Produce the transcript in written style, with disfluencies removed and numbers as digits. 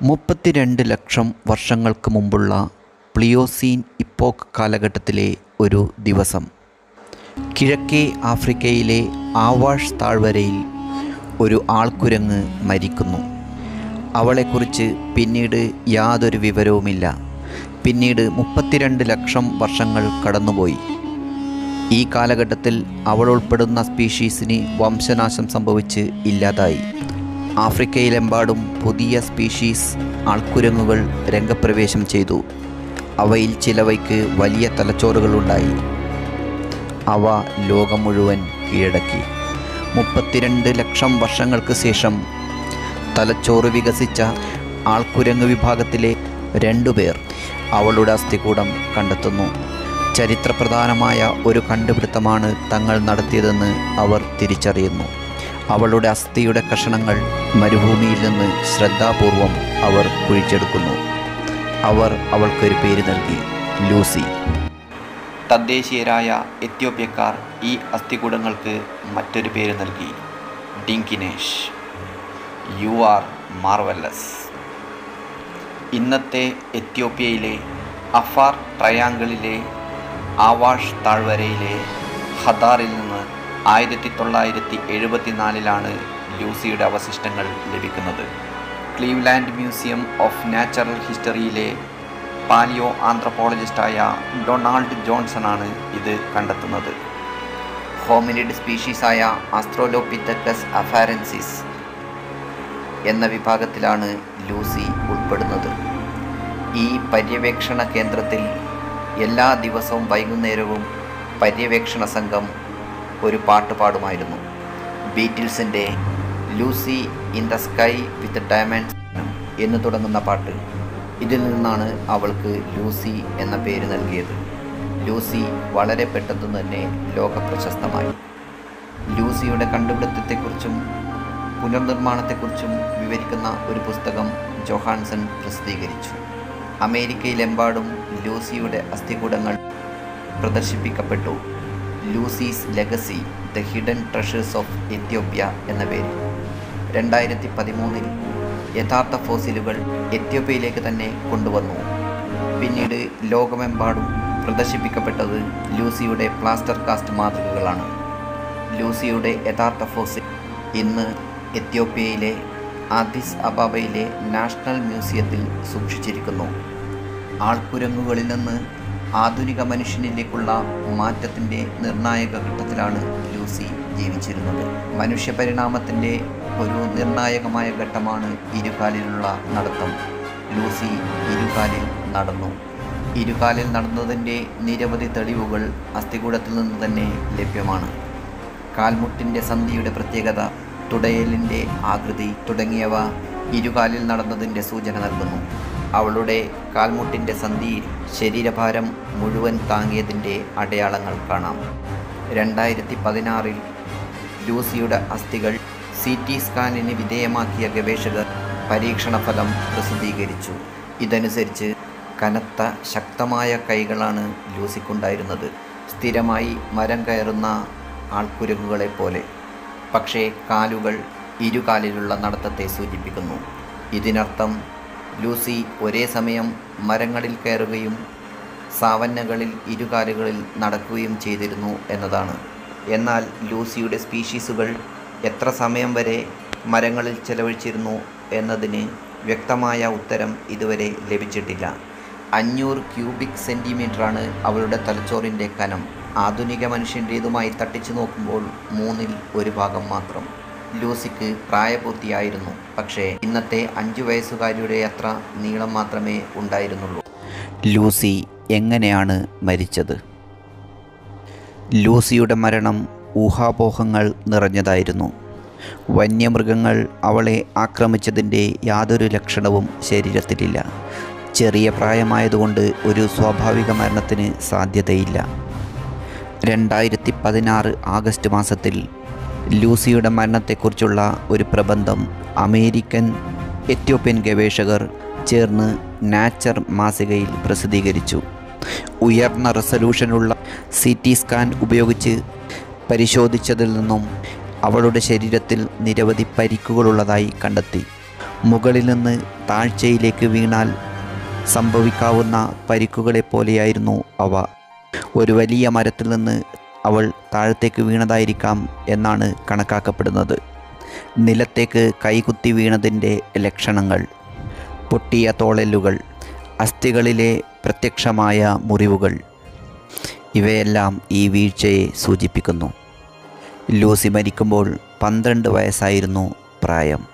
32 ലക്ഷം വർഷങ്ങൾക്ക് മുമ്പുള്ള പ്ലിയോസീൻ ഇപ്പോക്ക് കാലഘട്ടത്തിലെ ഒരു ദിവസം കിഴക്കേ ആഫ്രിക്കയിലെ ആവാഷ് താഴ്വരയിൽ ഒരു ആൾക്കുരങ്ങ് മരിക്കുന്നു. അവളെക്കുറിച്ച് പിന്നീട് യാതൊരു വിവരവുമില്ല. പിന്നീട് 32 ലക്ഷം വർഷങ്ങൾ കടന്നുപോയി. ഈ കാലഘട്ടത്തിൽ അവൾ ഉൾപ്പെടുന്ന സ്പീഷീസിന് വംശനാശം സംഭവിച്ച് ഇല്ലാതായി. ആഫ്രിക്കയിലെമ്പാടും പുതിയ സ്പീഷീസ് ആൾക്കുരങ്ങുകൾ രംഗപ്രവേശം ചെയ്തു. അവയിൽ ചിലവയ്ക്ക് വലിയ തലച്ചോറുകളുണ്ടായി. അവ ലോകം മുഴുവൻ കീഴടക്കി. 32 ലക്ഷം വർഷങ്ങൾക്ക് ശേഷം തലച്ചോറ് വികസിച്ച ആൾക്കുരങ്ങ് വിഭാഗത്തിലെ 2 പേർ അവളുടെ അസ്ഥികൂടം കണ്ടെത്തുന്നു. ചരിത്രപ്രധാനമായ ഒരു കണ്ടുപിടുത്തമാണ് തങ്ങൾ നടത്തിയതെന്ന് അവർ തിരിച്ചറിയുന്നു. അവളുടെ അസ്ഥിയുടെ കഷണങ്ങൾ മരുഭൂമിയിൽ നിന്ന് ശ്രദ്ധാപൂർവം അവർ കുഴിച്ചെടുക്കുന്നു. അവർ അവൾക്കൊരു പേര് നൽകി, ലൂസി. തദ്ദേശീയരായ എത്യോപ്യക്കാർ ഈ അസ്ഥികൂടങ്ങൾക്ക് മറ്റൊരു പേര് നൽകി, ഡിങ്കിനേഷ്. You are marvellous. ഇന്നത്തെ എത്യോപ്യയിലെ അഫാർ ട്രയാങ്കിളിലെ ആവാഷ് താഴ്വരയിലെ ഹദാറിൽ നിന്ന് 1974 ലൂസിയുടെ അവശിഷ്ടങ്ങൾ ലഭിക്കുന്നത്. ക്ലീവ്ലാൻഡ് മ്യൂസിയം ഓഫ് നാച്ചുറൽ ഹിസ്റ്ററിയിലെ പാലിയോ ആന്ത്രപ്പോളജിസ്റ്റായ ഡൊണാൾഡ് ജോൺസണാണ് ഇത് കണ്ടെത്തുന്നത്. ഹോമിനിഡ് സ്പീഷീസായ ആസ്ട്രോലോപിതെക്കസ് അഫാരെൻസിസ് എന്ന വിഭാഗത്തിലാണ് ലൂസി ഉൾപ്പെടുന്നത്. ഈ പര്യവേക്ഷണ കേന്ദ്രത്തിൽ എല്ലാ ദിവസവും വൈകുന്നേരവും പര്യവേക്ഷണ സംഘം ഒരു പാട്ട് പാടുമായിരുന്നു. ബീറ്റിൽസിൻ്റെ Lucy in the sky with diamonds എന്ന് തുടങ്ങുന്ന പാട്ട്. ഇതിൽ നിന്നാണ് അവൾക്ക് ലൂസി എന്ന പേര് നൽകിയത്. ലൂസി വളരെ പെട്ടെന്ന് തന്നെ ലോകപ്രശസ്തമായി. ലൂസിയുടെ കണ്ടുപിടുത്തത്തെക്കുറിച്ചും പുനർനിർമ്മാണത്തെക്കുറിച്ചും വിവരിക്കുന്ന ഒരു പുസ്തകം ജോഹാൻസൺ പ്രസിദ്ധീകരിച്ചു. അമേരിക്കയിലെമ്പാടും ലൂസിയുടെ അസ്ഥികൂടങ്ങൾ പ്രദർശിപ്പിക്കപ്പെട്ടു. Lucy's legacy, the hidden treasures of Ethiopia എന്ന പേരിൽ. 2013 യഥാർത്ഥ ഫോസിലുകൾ എത്യോപ്യയിലേക്ക് തന്നെ കൊണ്ടുവന്നു. പിന്നീട് ലോകമെമ്പാടും പ്രദർശിപ്പിക്കപ്പെട്ടത് ലൂസിയുടെ പ്ലാസ്റ്റർ കാസ്റ്റ് മാതൃകകളാണ്. ലൂസിയുടെ യഥാർത്ഥ ഫോസിൽ ഇന്ന് എത്യോപ്യയിലെ ആദിസ് അബാബയിലെ നാഷണൽ മ്യൂസിയത്തിൽ സൂക്ഷിച്ചിരിക്കുന്നു. ആൾക്കുരങ്ങുകളിൽ നിന്ന് ആധുനിക മനുഷ്യനിലേക്കുള്ള മാറ്റത്തിൻ്റെ നിർണായക ഘട്ടത്തിലാണ് ലൂസി ജീവിച്ചിരുന്നത്. മനുഷ്യപരിണാമത്തിൻ്റെ ഒരു നിർണായകമായ ഘട്ടമാണ് ഇരുകാലിലുള്ള നടത്തം. ലൂസി ഇരുകാലിൽ നടന്നു. ഇരുകാലിൽ നടന്നതിൻ്റെ നിരവധി തെളിവുകൾ അസ്ഥികൂടത്തിൽ നിന്ന് തന്നെ ലഭ്യമാണ്. കാൽമുട്ടിൻ്റെ സന്ധിയുടെ പ്രത്യേകത, തുടയലിൻ്റെ ആകൃതി തുടങ്ങിയവ ഇരുകാലിൽ നടന്നതിൻ്റെ സൂചന നൽകുന്നു. അവളുടെ കാൽമുട്ടിൻ്റെ സന്ധിയിൽ ശരീരഭാരം മുഴുവൻ താങ്ങിയതിൻ്റെ അടയാളങ്ങൾ കാണാം. 2016 ലൂസിയുടെ അസ്ഥികൾ CT സ്കാനിന് വിധേയമാക്കിയ ഗവേഷകർ പരീക്ഷണ ഫലം പ്രസിദ്ധീകരിച്ചു. ഇതനുസരിച്ച് കനത്ത ശക്തമായ കൈകളാണ് ലൂസിക്കുണ്ടായിരുന്നത്, സ്ഥിരമായി മരം കയറുന്ന ആൾക്കുരങ്ങുകളെപ്പോലെ. പക്ഷേ കാലുകൾ ഇരുകാലിലുള്ള നടത്തത്തെ സൂചിപ്പിക്കുന്നു. ഇതിനർത്ഥം ലൂസി ഒരേ സമയം മരങ്ങളിൽ കയറുകയും സാവന്നകളിൽ ഇരുകാലുകളിൽ നടക്കുകയും ചെയ്തിരുന്നു എന്നതാണ്. എന്നാൽ ലൂസിയുടെ സ്പീഷീസുകൾ എത്ര സമയം വരെ മരങ്ങളിൽ ചെലവഴിച്ചിരുന്നു എന്നതിന് വ്യക്തമായ ഉത്തരം ഇതുവരെ ലഭിച്ചിട്ടില്ല. 500 ക്യൂബിക് സെൻറ്റിമീറ്ററാണ് അവളുടെ തലച്ചോറിൻ്റെ കനം. ആധുനിക മനുഷ്യൻ്റേതുമായി തട്ടിച്ചു നോക്കുമ്പോൾ 1/3 ഭാഗം മാത്രം. ലൂസിക്ക് പ്രായപൂർത്തിയായിരുന്നു, പക്ഷേ ഇന്നത്തെ 5 വയസ്സുകാരിയുടെ അത്ര നീളം മാത്രമേ ഉണ്ടായിരുന്നുള്ളൂ. ലൂസി എങ്ങനെയാണ് മരിച്ചത്? ലൂസിയുടെ മരണം ഊഹാപോഹങ്ങൾ നിറഞ്ഞതായിരുന്നു. വന്യമൃഗങ്ങൾ അവളെ ആക്രമിച്ചതിൻ്റെ യാതൊരു ലക്ഷണവും ശരീരത്തിലില്ല. ചെറിയ പ്രായമായതുകൊണ്ട് ഒരു സ്വാഭാവിക മരണത്തിന് സാധ്യതയില്ല. 2016 ആഗസ്റ്റ് മാസത്തിൽ ലൂസിയുടെ മരണത്തെക്കുറിച്ചുള്ള ഒരു പ്രബന്ധം അമേരിക്കൻ എത്യോപ്യൻ ഗവേഷകർ ചേർന്ന് നാച്ചർ മാസികയിൽ പ്രസിദ്ധീകരിച്ചു. ഉയർന്ന റെസല്യൂഷനുള്ള CT സ്കാൻ ഉപയോഗിച്ച് പരിശോധിച്ചതിൽ നിന്നും അവളുടെ ശരീരത്തിൽ നിരവധി പരിക്കുകളുള്ളതായി കണ്ടെത്തി. മുകളിൽ നിന്ന് താഴ്ചയിലേക്ക് വീണാൽ സംഭവിക്കാവുന്ന പരിക്കുകളെപ്പോലെയായിരുന്നു അവ. ഒരു വലിയ മരത്തിൽ നിന്ന് അവൾ താഴത്തേക്ക് വീണതായിരിക്കാം എന്നാണ് കണക്കാക്കപ്പെടുന്നത്. നിലത്തേക്ക് കൈകുത്തി വീണതിൻ്റെ ലക്ഷണങ്ങൾ: പൊട്ടിയ തോളെല്ലുകൾ, അസ്ഥികളിലെ പ്രത്യക്ഷമായ മുറിവുകൾ, ഇവയെല്ലാം ഈ വീഴ്ചയെ സൂചിപ്പിക്കുന്നു. ലൂസി മരിക്കുമ്പോൾ 12 വയസ്സായിരുന്നു പ്രായം.